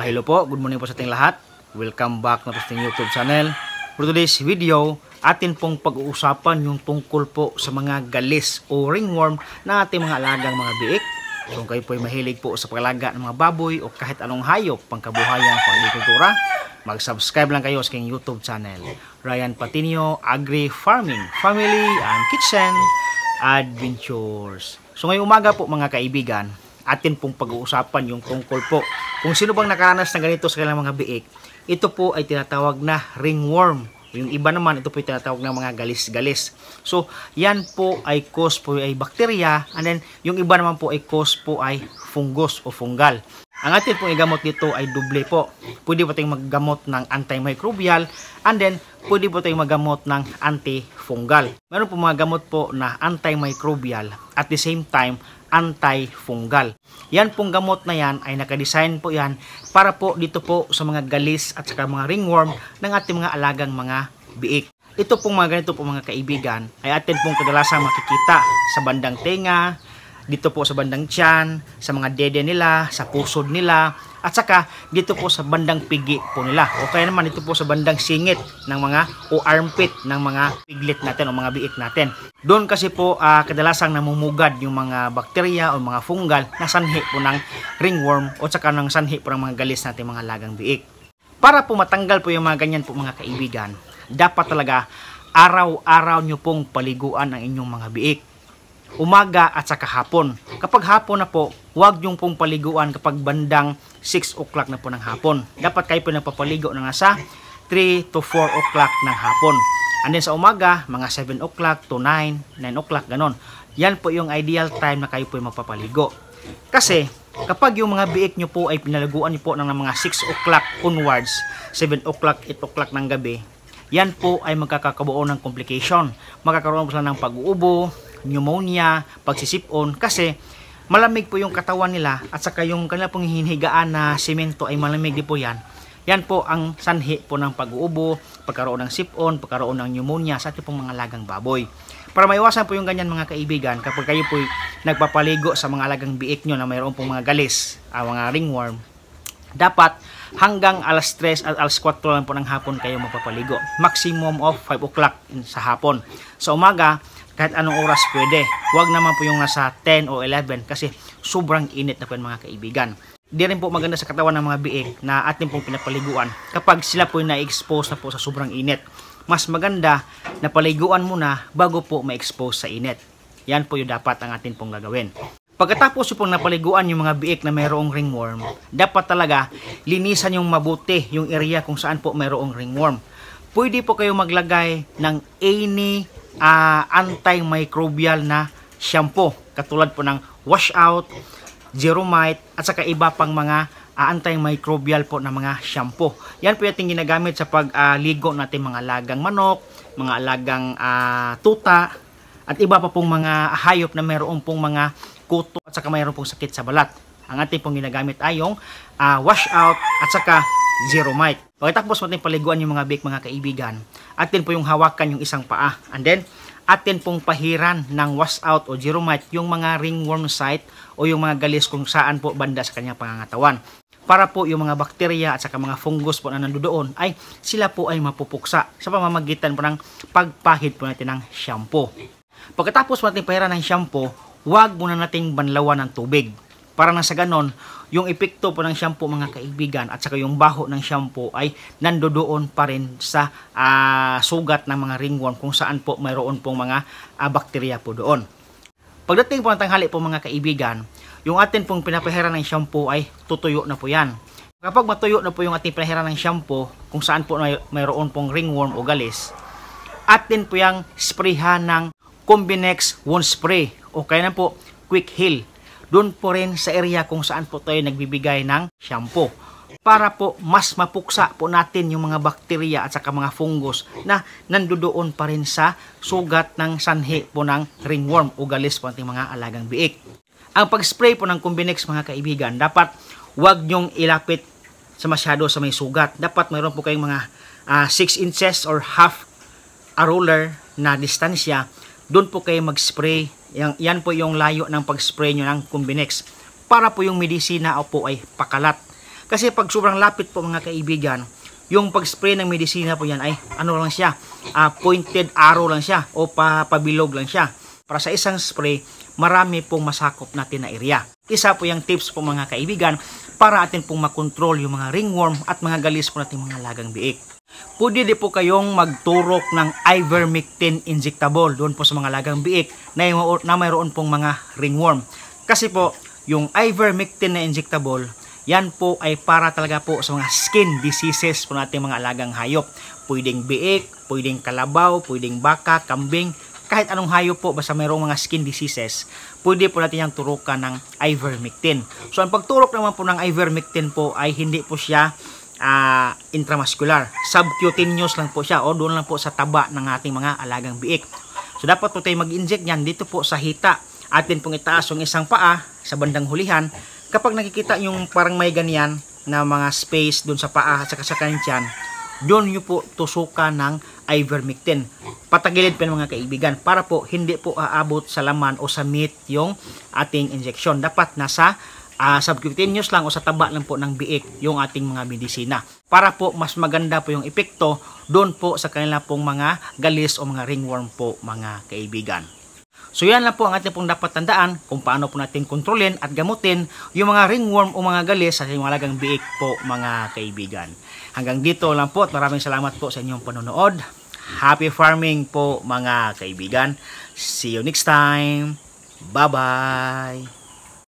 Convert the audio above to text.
Hello po, good morning po sa ating lahat. Welcome back na po sa ating YouTube channel. For today's video, atin pong pag-uusapan yung tungkol po sa mga galis o ringworm na ating mga alagang mga biik. Kung kayo po ay mahilig po sa pag-alaga ng mga baboy o kahit anong hayop, pangkabuhayan, pang-agrikultura, mag-subscribe lang kayo sa aking YouTube channel. Ryan Patinio, Agri Farming, Family and Kitchen Adventures. So ngayong umaga po mga kaibigan, atin pong pag-uusapan yung tungkol po kung sino bang nakaranas ng ganito sa kanilang mga biik. Ito po ay tinatawag na ringworm. Yung iba naman, ito po ay tinatawag na mga galis-galis. So, yan po ay cause po ay bacteria, and then yung iba naman po ay cause po ay fungus o fungal. Ang atin pong igamot dito ay doble po. Pwede po tayong maggamot ng antimicrobial, and then pwede po tayong maggamot ng antifungal. Meron po mga gamot po na antimicrobial at the same time antifungal. Yan pong gamot na yan ay nakadesign po yan para po dito po sa mga galis at saka mga ringworm ng ating mga alagang mga biik. Ito pong mga ganito po mga kaibigan ay atin pong kadalasang makikita sa bandang tenga, dito po sa bandang tiyan, sa mga dede nila, sa pusod nila, at saka dito po sa bandang pigi po nila. O kaya naman dito po sa bandang singit ng mga o armpit ng mga piglet natin o mga biik natin. Doon kasi po kadalasang namumugad yung mga bakterya o mga fungal na sanhi po ng ringworm o saka ng sanhi po ng mga galis natin mga lagang biik. Para po matanggal po yung mga ganyan po mga kaibigan, dapat talaga araw-araw nyo pong paliguan ang inyong mga biik. Umaga at saka hapon. Kapag hapon na po, huwag yung pong paliguan kapag bandang 6 o'clock na po ng hapon. Dapat kayo po nagpapaligo na nga sa 3 to 4 o'clock ng hapon. And then sa umaga, mga 7 o'clock to 9 o'clock, ganon. Yan po yung ideal time na kayo po magpapaligo. Kasi, kapag yung mga biik nyo po ay pinaliguan nyo po ng mga 6 o'clock onwards, 7 o'clock, 8 o'clock ng gabi, yan po ay magkakabuo ng complication. Magkakaroon po sila ng pag-uubo, pneumonia, pagsisipon, kasi malamig po yung katawan nila at saka yung kanila pong hinihigaan na semento ay malamig din po yan. Yan po ang sanhi po ng pag-uubo, pagkaroon ng sipon, pagkaroon ng pneumonia sa ating pong mga alagang baboy. Para maiwasan po yung ganyan mga kaibigan, kapag kayo po nagpapaligo sa mga alagang biik nyo na mayroon pong mga galis, mga ringworm, dapat hanggang alas 3 at alas 4 lang po ng hapon kayo magpapaligo. Maximum of 5 o'clock sa hapon. Sa umaga, kahit anong oras pwede. Huwag naman po yung nasa 10 o 11 kasi sobrang init na po yung mga kaibigan. Di rin po maganda sa katawan ng mga biik na ating pong pinapaliguan kapag sila po na-expose na po sa sobrang init. Mas maganda na paliguan muna bago po ma-expose sa init. Yan po yung dapat ang atin pong gagawin. Pagkatapos po napaliguan yung mga biik na mayroong ringworm, dapat talaga linisan yung mabuti yung area kung saan po mayroong ringworm. Pwede po kayo maglagay ng any antimicrobial na shampoo katulad po ng washout, Zeromite at saka iba pang mga antimicrobial po na mga shampoo. Yan po yung ginagamit sa pagligo natin mga alagang manok, mga alagang tuta at iba pa pong mga hayop na mayroon pong mga kuto at saka mayroon pong sakit sa balat. Ang ating pong ginagamit ay yung washout at saka Zeromite. Pagkatapos natin paliguan yung mga biik mga kaibigan, atin po yung hawakan yung isang paa. And then, atin pong pahiran ng washout o Zeromite yung mga ringworm site o yung mga galis kung saan po banda sa kanyang pangangatawan. Para po yung mga bakterya at saka mga fungus po na nandoon ay sila po ay mapupuksa sa pamamagitan po ng pagpahid po natin ng shampoo. Pagkatapos natin pahiran ng shampoo, huwag muna nating banlawan ng tubig. Para na sa ganon, yung epekto po ng shampoo mga kaibigan at saka yung baho ng shampoo ay nandoon pa rin sa sugat ng mga ringworm kung saan po mayroon pong mga bakterya po doon. Pagdating po ng tanghali po mga kaibigan, yung atin pong pinapahiran ng shampoo ay tutuyo na po yan. Kapag matuyo na po yung ating pinahiran ng shampoo kung saan po mayroon pong ringworm o galis, atin po yung sprayhan ng Combinex Wound Spray o kaya na po Quick Heal. Doon po rin sa area kung saan po tayo nagbibigay ng shampoo. Para po mas mapuksa po natin yung mga bakterya at saka mga fungus na nandoon pa rin sa sugat ng sanhi po ng ringworm o galis po ating mga alagang biik. Ang pag-spray po ng Combinex mga kaibigan, dapat huwag nyong ilapit sa masyado sa may sugat. Dapat mayroon po kayong mga 6 inches or half a roller na distansya. Doon po kayo mag-spray. Yan po yung layo ng pag-spray nyo ng Combinex para po yung medisina po ay pakalat. Kasi pag sobrang lapit po mga kaibigan, yung pag-spray ng medisina po yan ay ano lang siya, pointed arrow lang siya o pabilog lang siya. Para sa isang spray, marami pong masakop natin na area. Isa po yung tips po mga kaibigan para atin pong makontrol yung mga ringworm at mga galis po natin mga lagang biik. Pwede din po kayong magturok ng ivermectin injectable doon po sa mga lagang biik na mayroon pong mga ringworm. Kasi po, yung ivermectin na injectable, yan po ay para talaga po sa mga skin diseases po natin mga alagang hayop. Pwedeng biik, pwedeng kalabaw, pwedeng baka, kambing, kahit anong hayop po basta mayroong mga skin diseases, pwede po natin yung turukan ng ivermectin. So ang pagturok naman po ng ivermectin po ay hindi po siya intramuscular. Subcutaneous lang po siya o doon lang po sa taba ng ating mga alagang biik. So dapat po tayo mag-inject yan dito po sa hita. Atin pong itaas yung isang paa sa bandang hulihan. Kapag nakikita yung parang may ganyan na mga space doon sa paa at saka sa tiyan, doon nyo po tusukan ng ivermectin. Patagilid pa mga kaibigan para po hindi po aabot sa laman o sa meat yung ating injection. Dapat nasa subcutaneous lang o sa taba lang po ng biik yung ating mga medisina. Para po mas maganda po yung epekto doon po sa kanila pong mga galis o mga ringworm po mga kaibigan. So yan lang po ang ating pong dapat tandaan kung paano po natin kontrolin at gamutin yung mga ringworm o mga galis sa mga lagang biik po mga kaibigan. Hanggang dito lang po at maraming salamat po sa inyong panonood. Happy farming po mga kaibigan. See you next time. Bye-bye.